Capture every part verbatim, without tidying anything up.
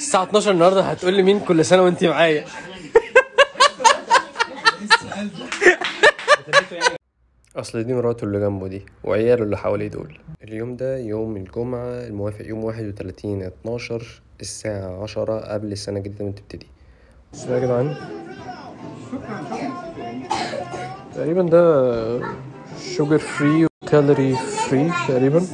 الساعة اتناشر النهارده هتقول لي مين كل سنة وانت معايا. اصل دي مراته اللي جنبه دي وعياله اللي حواليه دول. اليوم ده يوم الجمعة الموافق يوم واحد وتلاتين اتناشر الساعة عشرة قبل السنة الجديدة ما تبتدي. بس يا جدعان تقريبا ده شوجر فري وكالوري فري تقريبا.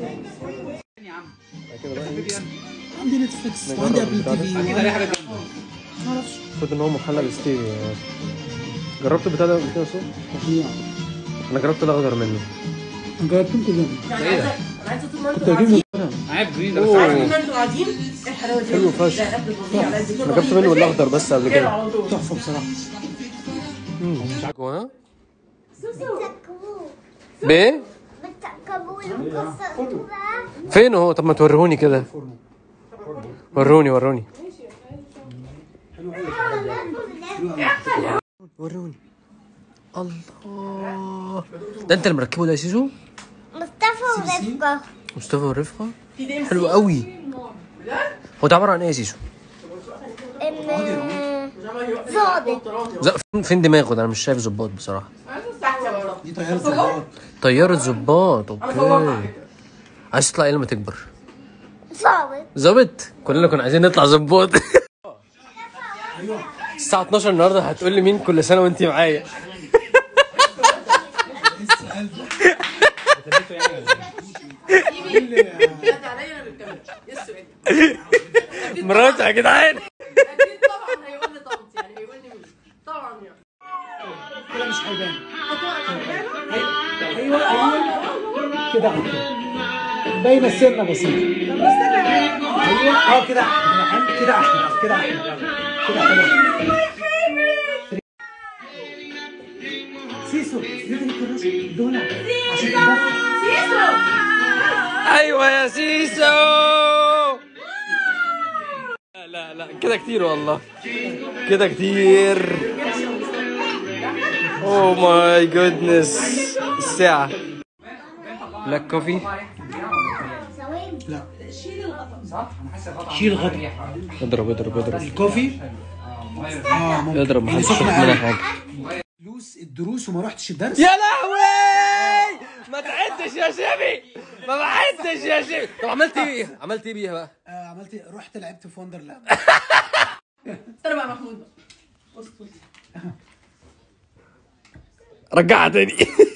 عندي نتفليكس وعندي ابل تي في. اكيد عليه حاجه معرفش. المفروض ان هو محلى بستيريا. جربت البتاع ده قبل كده صح؟ انا جربت الاخضر منه. انا جربتهم كلهم. ايه ده؟ انا عايزه طول ما انتوا قاعدين معايا جرين بس عايزه طول ما انتوا قاعدين ايه الحلاوه دي؟ حلو فشخ. انا جربت منه الاخضر بس قبل كده. تحفه بصراحه. امم جواها بايه؟ فين هو؟ طب ما توروني كده. وروني وروني وروني. الله ده انت اللي مركبه ده يا سيسو؟ مصطفى ورفقه. مصطفى ورفقه حلو قوي. هو ده عباره عن ايه يا سيسو؟ ظابط. فين فين دماغه ده؟ انا مش شايف ظباط بصراحه. دي طياره ظباط. طياره ظباط. اوكي عايز تطلع ايه لما تكبر؟ ظابط. ظابط؟ كلنا كنا عايزين نطلع ظباط. الساعة اتناشر النهارده هتقول لي مين كل سنة وانت معايا. مراتي يا جدعان. اكيد طبعا هيقول لي طنط يعني هيقول لي مين طبعا يعني كده مش هيبان. ايوه ايوه كده باينه السنه بسيطه. ايوه اه كده احمد كده احمد كده احمد كده حلو. سيسو ليه تنكرش دول عشان تدفع سيسو. ايوه يا سيسو. لا لا لا كده كتير والله كده كتير. اوه ماي جودنس. الساعة بلاك كوفي. لا شيل الغطا. اضرب اضرب اضرب الكوفي اه ممكن اضرب محدش يشوف سخنة منها قوي. حاجة. فلوس الدروس وما رحتش الدرس. يا لهوي ما تعدش يا شبي. ما بعدش يا شبي. طب عملت ايه؟ عملت ايه بيها بقى؟ آه عملت ايه؟ رحت لعبت في وندرلاند. استنى بقى محمود بقى. بص بص رجعها تاني.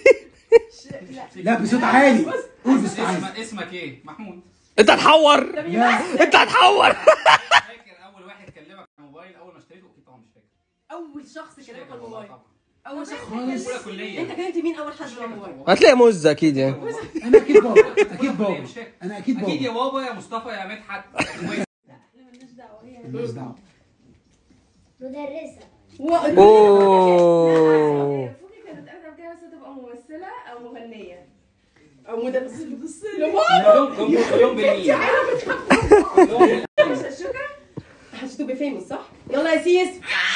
لا بصوت عالي. قول بصوت عالي. اسمك ايه؟ محمود. انت هتحور. انت هتحور. فاكر اول واحد كلمك على الموبايل اول ما اشتريته؟ اكيد طبعا مش فاكر. اول شخص كلمك على الموبايل. اول شخص اولى كليه. انت كلمت مين اول حد على الموبايل؟ هتلاقي موز اكيد يعني. انا اكيد بابا. اكيد بابا. مش فاكر. انا اكيد بابا. اكيد يا بابا يا مصطفى يا مدحت. ماليش دعوه. مدرسة. اوه فوقي كانت اقدم كده بس تبقى ممثله او مغنيه او مدرسه. كلهم كلهم بالمية. الشكر هتبقى فيموس صح؟ يلا يا سيس.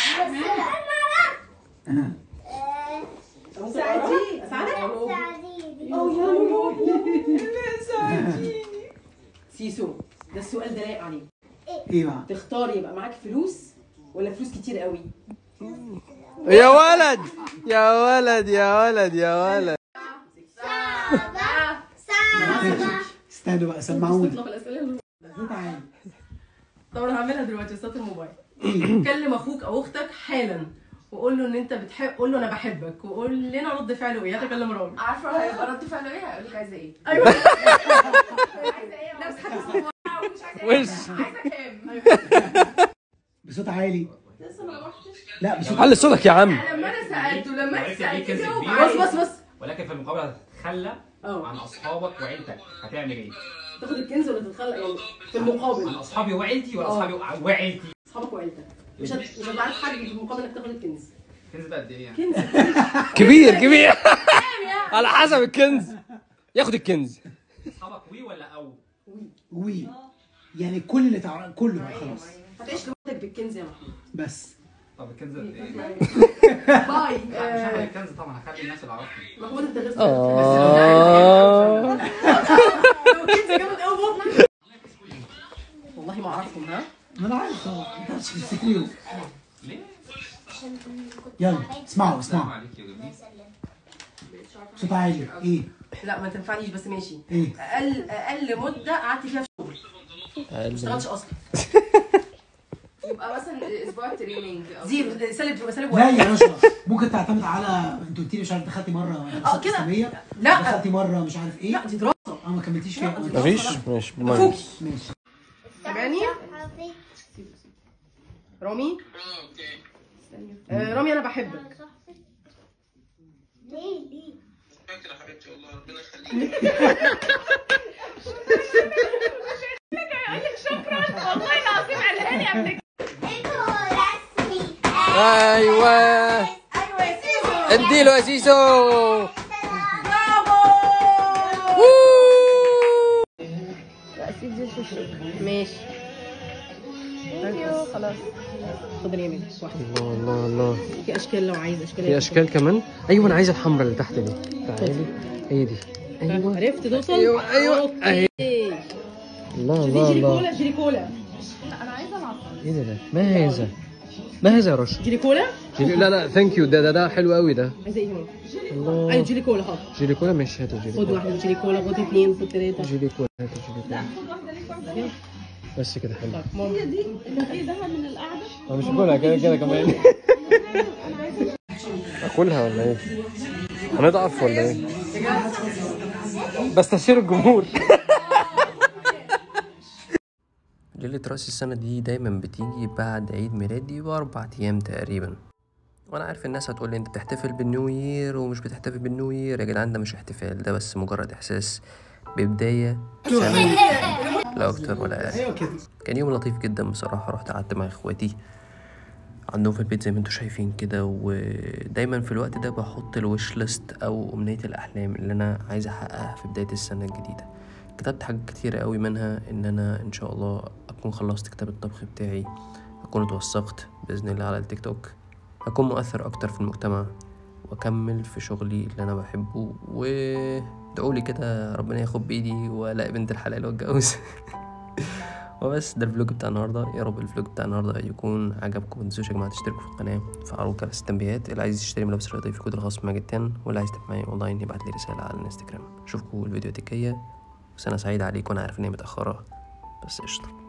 ساعديني اساعدك. ساعديني. او يا روحي ساعديني. سيسو ده السؤال ده لايق عليك. ايه بقى؟ تختار يبقى معاك فلوس ولا فلوس كتير قوي؟ يا ولد يا ولد يا ولد يا ولد. سبعة. سبعة. استنوا بقى سمعوني. تطلب الاسئله. صوت عالي. طب انا هعملها دلوقتي صوت الموبايل. كلم اخوك او اختك حالا وقول له ان انت بتحب، قول له انا بحبك وقول لنا رد فعله ايه. هتكلم رامي. عارفه هيبقى رد فعله ايه؟ هيقول لك عايزه ايه؟ ايوه عايزه ايه؟ لا بس حاجه مش عايزه وش عايزه كام؟ بصوت عالي. لسه ما روحتش. لا بصوت علي صوتك يا عم. لما انا سالته لما انت سالته جاوب. بص بص بص بص ولكن في المقابله هتتخلى اه عن اصحابك وعيلتك. هتعمل ايه؟ تاخد الكنز ولا تتخلى يعني في عن المقابل؟ اصحابي وعيلتي ولا اصحابي وعيلتي؟ اصحابك وعيلتك مش هت... مش هتبقى عارف حاجه في المقابل انك تاخد الكنز. الكنز ده قد ايه يعني؟ كنز كبير كبير. كام يعني؟ على حسب الكنز. ياخد الكنز. اصحابك وي ولا او؟ وي يعني كل اللي تعرف كله بقى خلاص. هتعيش لوحدك بالكنز يا محمود. بس طب الكنز قد ايه؟ باي. مش هاخد الكنز طبعا، هخلي الناس اللي اعرفهم. محمود انت غير اه الكنز جامد قوي. والله ما اعرفهم. ها ما انا عارف طبعا انت مش بتفتكريهم. ليه؟ يلا اسمعوا اسمعوا عليك يا جميل. صوت عالي. ايه؟ لا ما تنفعنيش بس ماشي. ايه؟ اقل اقل مده قعدت فيها في شغل ما اشتغلتش اصلا. يبقى مثلا اسبوع تريننج او زيرو سالب سالب لا واحد. يا رشا ممكن تعتمد على انت قلت لي مش عارف دخلتي مره اه كده. اسلاميه. لا دخلتي مره مش عارف ايه. لا دي دراسه. اه ما كملتيش فيها. مفيش ماشي فوقي. ماشي. سامعني؟ رامي؟ آه رامي انا بحبك. ليه ليه؟ فاكر يا حبيبتي والله ربنا يخليك. شكرا والله العظيم قالها لي قبل كده. انتوا رسمي. ايوه ايوه يا سيسو. اديله يا سيسو. ماشي. خلاص خد اليمين واحده. الله الله الله. في اشكال لو عايز اشكال. في اشكال كمان. ايوه انا عايز الحمراء اللي تحت دي. تعالي هي دي. ايوه عرفت توصل؟ ايوه ايوه اهي. ايه الله دي؟ الله جيلي الله. كولا جيلي كولا. انا عايزه العب. ايه ده ده؟ ما هذا؟ ما هذا يا رشا؟ جيلي كولا؟ جيلي... لا لا ثانك يو. ده ده ده حلو قوي ده. عايزه ايه كمان؟ الله. ايوه جيلي كولا حاضر. جيلي كولا ماشي. هاتوا جيلي خد كولا. واحده جيلي كولا، خد اثنين، خد ثلاثه. جيلي كولا هاتوا جيلي كولا. بس كده حلو. ماما هي دي اللي ايدها من القعده. انا مش باكلها كده كده كمان. اكلها ولا ايه؟ هنضعف ولا ايه؟ بستشير الجمهور. ليلة رأس السنة دي دايما بتيجي بعد عيد ميلادي بأربع أيام تقريبا. وأنا عارف الناس هتقولي أنت بتحتفل بالنيو يير ومش بتحتفل بالنيو يير. يا جدعان ده مش احتفال، ده بس مجرد إحساس ببداية سنة لا أكتر ولا أقل. كان يوم لطيف جدا بصراحة. رحت قعدت مع إخواتي عندهم في البيت زي ما انتوا شايفين كده. ودايما في الوقت ده بحط الويش ليست أو أمنية الأحلام اللي أنا عايز أحققها في بداية السنة الجديدة. كتبت حاجات كتيرة قوي، منها ان انا ان شاء الله اكون خلصت كتاب الطبخ بتاعي، اكون اتوثقت باذن الله على التيك توك، اكون مؤثر اكتر في المجتمع، واكمل في شغلي اللي انا بحبه. وادعولي كده ربنا ياخد بايدي والاقي بنت الحلال واتجوز. وبس ده الفلوج بتاع النهارده. يا رب الفلوج بتاع النهارده يكون عجبكم. متنسوش يا جماعه تشتركوا في القناه وتفعلوا جرس التنبيهات. اللي عايز يشتري ملابس رياضيه في كود الخاص بماجد تن، واللي عايز يتابع معايا اونلاين يبعت لي رساله على الانستجرام. اشوفكم الفيديوهات الجايه. سنة سعيدة عليكم. أنا عارف إن هي متأخرة بس قشطة.